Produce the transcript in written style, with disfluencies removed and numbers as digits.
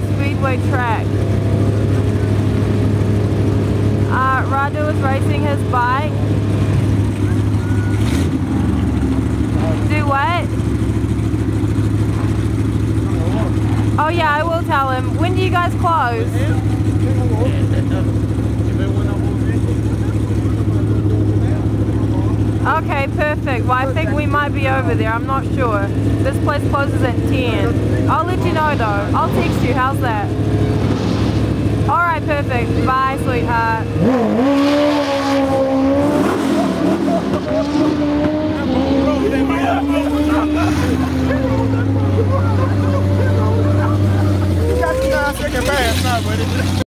speedway track. Radu is racing his bike. Do what? Oh yeah, I will tell him. When do you guys close? Okay, perfect. Well, I think we might be over there. I'm not sure. This place closes at 10. I'll let you know though. I'll text you. How's that? Alright, perfect. Bye, sweetheart.